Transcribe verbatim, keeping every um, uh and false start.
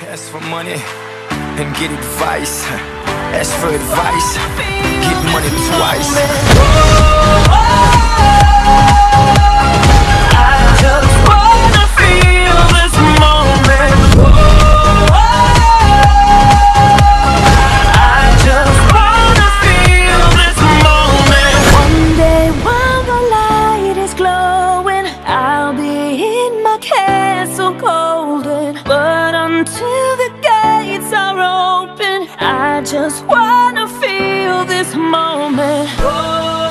Ask for money and get advice. Ask for advice, get money twice. I just wanna feel this moment. I just wanna feel this moment. One day while the light is glowing, I'll be in my castle golden. But until the gates are open, I just wanna feel this moment. Oh.